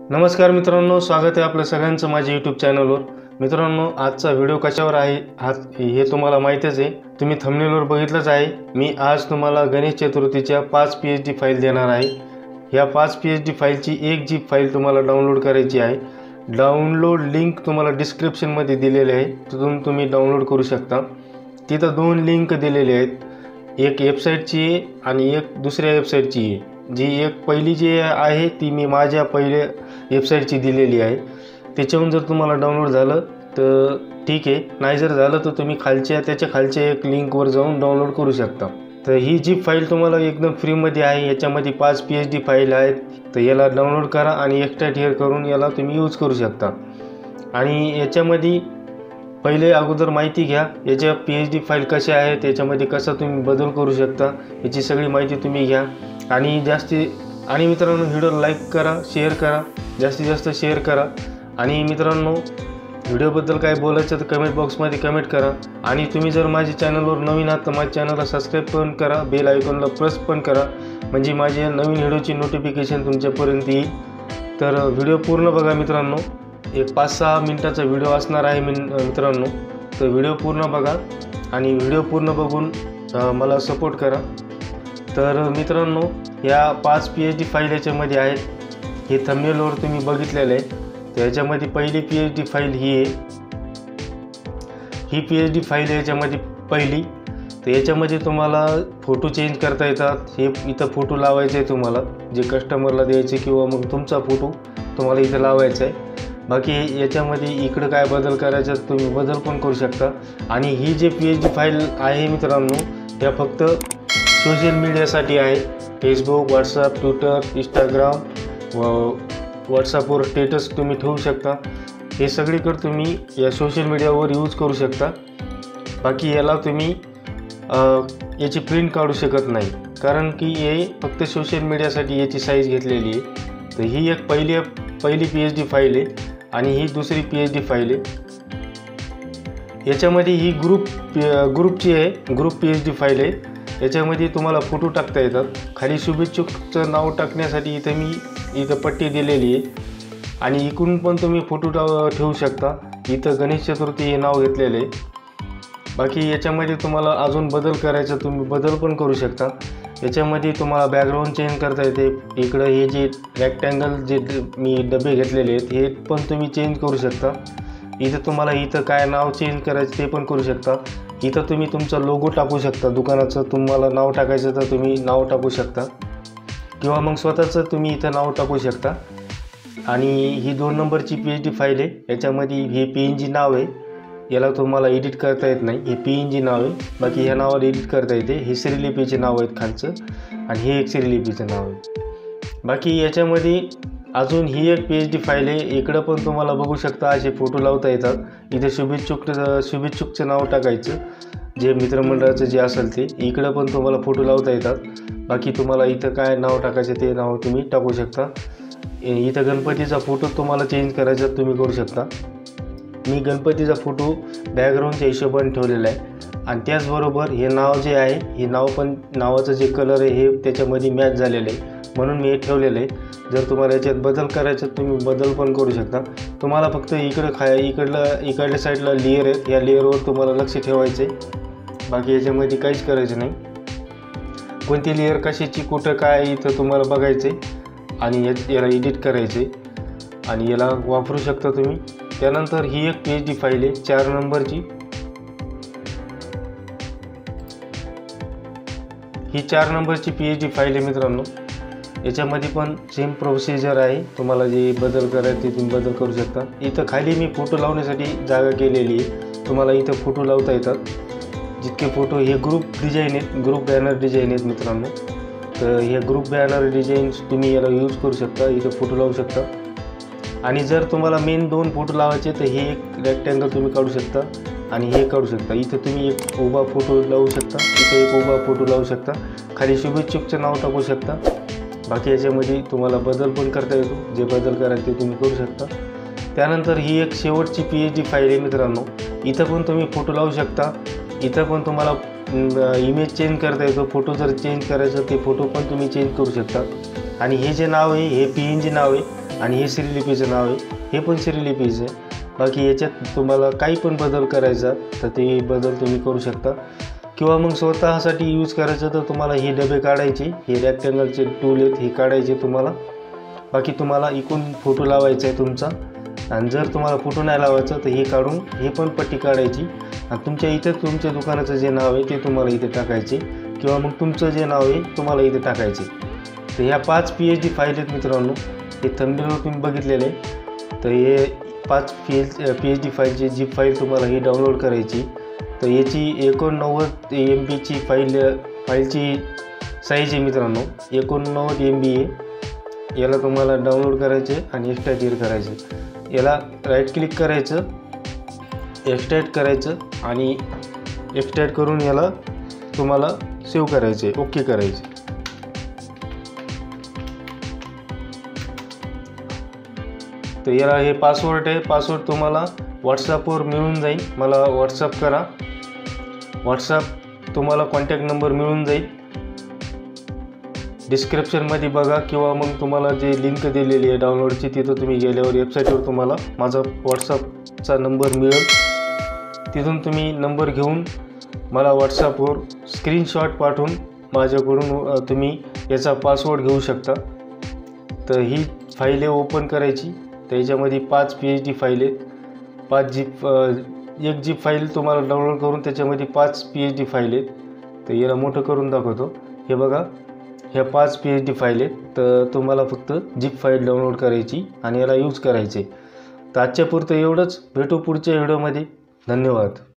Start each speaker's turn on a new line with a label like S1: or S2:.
S1: नमस्कार मित्रांनो, स्वागत आहे आपल्या सगळ्यांचं माझ्या यूट्यूब चॅनलवर। मित्रांनो, आजचा व्हिडिओ कशावर आहे हे तुम्हाला माहितीच आहे, तुम्ही थंबनेलवर बघितलंच आहे। मी आज तुम्हाला गणेश चतुर्थीच्या 5 पीएचडी फाईल देणार आहे। या 5 पीएचडी फाईलची एक जीप फाईल तुम्हाला डाउनलोड करायची आहे। डाउनलोड लिंक तुम्हाला डिस्क्रिप्शनमध्ये दिलेली आहे, तिथून तुम्ही डाउनलोड करू शकता। तिथं 2 लिंक दिलेले आहेत, एक वेबसाईटची आहे आणि एक दुसऱ्या वेबसाईटची आहे। जी एक पहिली जी आहे ती मी माझ्या पहिल्या वेबसाईटची दिलेली आहे। त्याच्यावरून जर तुम्हाला डाउनलोड झालं तर ठीक आहे, नाही जर झालं तर तुम्ही त्याच्या खालच्या एक लिंकवर जाऊन डाउनलोड करू शकता। तर ही जीप फाईल तुम्हाला एकदम फ्रीमध्ये आहे। याच्यामध्ये 5 पीएचडी फाईल आहेत, तर याला डाउनलोड करा आणि एक्स्ट्रॅक्ट हिअर करून याला तुम्ही यूज करू शकता। आणि याच्यामध्ये पहिले अगोदर माहिती घ्या, याच्या पीएचडी फाईल कशा आहेत, त्याच्यामध्ये कसं तुम्ही बदल करू शकता, याची सगळी माहिती तुम्ही घ्या। आणि मित्रांनो, व्हिडिओ लाईक करा, शेअर करा, जास्तीत जास्त शेअर करा। आणि मित्रांनो, व्हिडिओबद्दल काय बोलायचं तर कमेंट बॉक्समध्ये कमेंट करा। आणि तुम्ही जर माझ्या चॅनलवर नवीन आहात तर माझ्या चॅनलला सबस्क्राईब पण करा, बेल आयकॉनला प्रेस पण करा, म्हणजे माझ्या नवीन व्हिडिओची नोटिफिकेशन तुमच्यापर्यंत येईल। तर व्हिडिओ पूर्ण बघा मित्रांनो, एक 5-6 मिनिटाचा व्हिडिओ असणार आहे मित्रांनो। तर व्हिडिओ पूर्ण बघा आणि व्हिडिओ पूर्ण बघून मला सपोर्ट करा। तर मित्रांनो, या 5 पीएचडी फाईल याच्यामध्ये आहेत, हे थंबनेलवर तुम्ही बघितलेलं आहे। तर याच्यामध्ये पहिली पीएचडी फाईल ही आहे, ही पीएचडी फाईल याच्यामध्ये पहिली। तर याच्यामध्ये तुम्हाला फोटो चेंज करता येतात। हे इथं फोटो लावायचे आहे तुम्हाला, जे कस्टमरला द्यायचे किंवा मग तुमचा फोटो तुम्हाला इथं लावायचा आहे। बाकी याच्यामध्ये इकडं काय बदल करायचा तुम्ही बदल पण करू शकता। आणि ही जे पीएचडी फाईल आहे मित्रांनो, त्या फक्त सोशल मीडियासाठी आहे। फेसबुक, व्हॉट्सअप, ट्विटर, इंस्टाग्राम व व्हॉट्सअपवर स्टेटस तुम्ही ठेवू शकता। हे सगळीकडे तुम्ही या सोशल मीडियावर यूज करू शकता। बाकी याला तुम्ही याची प्रिंट काढू शकत नाही, कारण की हे फक्त सोशल मीडियासाठी याची साईज घेतलेली आहे। तर ही एक पहिली पीएचडी फाईल आहे आणि ही दुसरी पीएचडी फाईल आहे। याच्यामध्ये ही ग्रुपची आहे, ग्रुप पीएचडी फाईल आहे। याच्यामध्ये तुम्हाला फोटो टाकता येतात। खाली शुभेच्छुकचं नाव टाकण्यासाठी इथं पट्टी दिलेली आहे आणि इकडून पण तुम्ही फोटो ठेवू शकता। इथं गणेश चतुर्थी हे नाव घेतलेलं आहे। बाकी याच्यामध्ये तुम्हाला अजून बदल करायचा तुम्ही बदल पण करू शकता। याच्यामध्ये तुम्हाला बॅकग्राऊंड चेंज करता येते। इकडं हे जे रेक्टँगल जे मी डबे घेतलेले आहेत हे पण तुम्ही चेंज करू शकता। इथं काय नाव चेंज करायचं ते पण करू शकता। इथं तुम्ही तुमचा लोगो टाकू शकता, दुकानाचं तुम्हाला नाव टाकायचं तर तुम्ही नाव टाकू शकता, किंवा मग स्वतःचं तुम्ही इथं नाव टाकू शकता। आणि ही 2 नंबरची पीएचडी फाईल आहे। याच्यामध्ये हे पीएनजी नाव आहे, याला तुम्हाला एडिट करता येत नाही, हे पीएनजी नाव आहे। बाकी ह्या नावाला एडिट करता येते। हे श्रीलिपीचे नाव आहेत खालचं आणि हे एक श्रीलिपीचं नाव आहे। बाकी याच्यामध्ये अजून ही एक पीएचडी फाईल आहे। इकडं पण तुम्हाला बघू शकता असे फोटो लावता येतात। इथे शुभेच्छुकचं नाव टाकायचं, जे मित्रमंडळाचं जे असेल ते। इकडं पण तुम्हाला फोटो लावता येतात। बाकी तुम्हाला इथं काय नाव टाकायचं ते नाव तुम्ही टाकू शकता। इथं गणपतीचा फोटो तुम्हाला चेंज करायचा तुम्ही करू शकता। मी गणपतीचा फोटो बॅकग्राऊंडच्या हिशोबाने ठेवलेला आहे। आणि त्याचबरोबर हे नाव जे आहे, हे नावाचं जे कलर आहे हे त्याच्यामध्ये मॅच झालेलं आहे, म्हणून मी हे ठेवलेलं आहे। जर तुम्हाला याच्यात बदल करायचं तुम्ही बदल पण करू शकता। तुम्हाला फक्त इकडल्या साईडला लेअर आहेत, या लेअरवर तुम्हाला लक्ष ठेवायचं आहे। बाकी याच्यामध्ये काहीच करायचं नाही। कोणती लेअर कशाची कुठं काय इथं तुम्हाला बघायचं आहे आणि याला एडिट करायचे आणि याला वापरू शकता तुम्ही। त्यानंतर ही एक पीएचडी फाईल आहे 4 नंबरची। ही 4 नंबरची पीएचडी फाईल आहे मित्रांनो। याच्यामध्ये पण सेम प्रोसिजर आहे, तुम्हाला जे बदल करायचे ते तुम्ही बदल करू शकता। इथं खाली मी फोटो लावण्यासाठी जागा केलेली आहे, तुम्हाला इथं फोटो लावता येतात। जितके फोटो हे ग्रुप डिझाईन आहेत, ग्रुप बॅनर डिझाईन आहेत मित्रांनो। तर हे ग्रुप बॅनर डिझाईन तुम्ही याला यूज करू शकता, इथं फोटो लावू शकता। आणि जर तुम्हाला मेन 2 फोटो लावायचे तर हे एक रेक्टँगल तुम्ही काढू शकता आणि हे काढू शकता। इथं तुम्ही एक उभा फोटो लावू शकता, इथं एक उभा फोटो लावू शकता, खाली शुभेच्छुकचं नाव टाकू शकता। बाकी याच्यामध्ये तुम्हाला बदल पण करता येतो, जे बदल करायचे ते तुम्ही करू शकता। त्यानंतर ही एक शेवटची पीएचडी फाईल आहे मित्रांनो। इथं पण तुम्ही फोटो लावू शकता, इथं पण तुम्हाला इमेज चेंज करता येतो। फोटो जर चेंज करायचं ते फोटो पण तुम्ही चेंज करू शकता। आणि हे जे नाव आहे हे PNG नाव आहे आणि हे श्रीलिपीचं नाव आहे, हे पण श्रीलिपीचं आहे. बाकी याच्यात तुम्हाला काही पण बदल करायचा तर ते बदल तुम्ही करू शकता, किंवा मग स्वतःसाठी यूज करायचं तर तुम्हाला हे डबे काढायचे, हे रेक्टँगलचे टूल आहेत हे काढायचे तुम्हाला. बाकी तुम्हाला इकडून फोटो लावायचा आहे तुमचा, आणि जर तुम्हाला फोटो नाही लावायचा तर हे काढून हे पण पट्टी काढायची आणि तुमच्या इथे तुमच्या दुकानाचं जे नाव आहे ते तुम्हाला इथे टाकायचे, किंवा मग तुमचं जे नाव आहे तुम्हाला इथे टाकायचे. तर ह्या 5 PSD फाईल आहेत मित्रांनो, हे थंबनेलवर तुम्ही बघितलेले आहे. तर हे 5 PSD फाईलची झिप फाईल तुम्हाला ही डाउनलोड करायची. तर याची 89 MBची फाईलची साईज आहे मित्रांनो, 89 MB आहे. याला तुम्हाला डाउनलोड करायचे आणि एक्स्ट्रॅक्ट करायचे. याला राईट क्लिक करायचं, एक्स्ट्रॅक्ट करायचं आणि एक्स्ट्रॅक्ट करून याला तुम्हाला सेव्ह करायचे, ओके करायचे. तर याला हे पासवर्ड आहे, पासवर्ड तुम्हाला व्हॉट्सअपवर मिळून जाईल. मला व्हॉट्सअप करा, व्हॉट्सअप तुम्हाला कॉन्टॅक्ट नंबर मिळून जाईल, डिस्क्रिप्शनमध्ये बघा, किंवा मग तुम्हाला जे लिंक दिलेली आहे डाउनलोडची तिथं तुम्ही गेल्यावर वेबसाईटवर तुम्हाला माझा व्हॉट्सअपचा नंबर मिळेल. तिथून तुम्ही नंबर घेऊन मला व्हॉट्सअपवर स्क्रीनशॉट पाठवून माझ्याकडून तुम्ही याचा पासवर्ड घेऊ शकता. तर ही फाईल ओपन करायची. तर याच्यामध्ये 5 PSD फाईल आहेत, 5 एक झिप फाईल तुम्हाला डाउनलोड करून त्याच्यामध्ये 5 PSD फाईल आहेत. तर याला मोठं करून दाखवतो. हे बघा, ह्या 5 PSD फाईल आहेत. तर तुम्हाला फक्त झिप फाईल डाउनलोड करायची आणि याला यूज करायचे. तर आजच्या पुरतं एवढंच. भेटू पुढच्या व्हिडिओमध्ये. धन्यवाद.